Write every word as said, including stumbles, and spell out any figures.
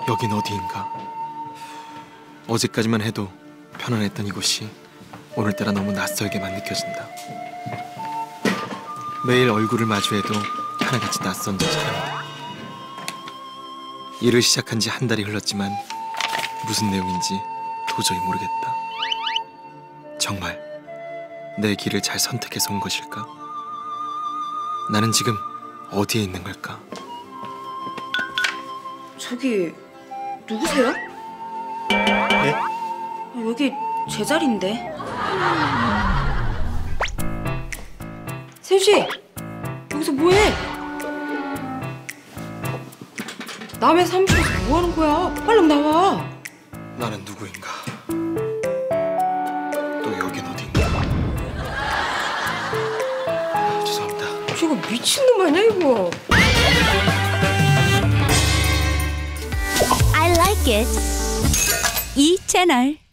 여긴 어디인가? 어제까지만 해도 편안했던 이곳이 오늘따라 너무 낯설게만 느껴진다. 매일 얼굴을 마주해도 하나같이 낯선 저 사람들. 일을 시작한 지 한 달이 흘렀지만 무슨 내용인지 도저히 모르겠다. 정말 내 길을 잘 선택해서 온 것일까? 나는 지금 어디에 있는 걸까? 저기 누구세요? 네? 아, 여기 제 자리인데. 세우씨, 여기서 뭐해? 남의 사무실에서 뭐하는 거야? 빨리 나와. 나는 누구인가? 또 여긴 어딘가? 아, 죄송합니다. 저거 미친놈 아니야 이거? I like it. 이 채널.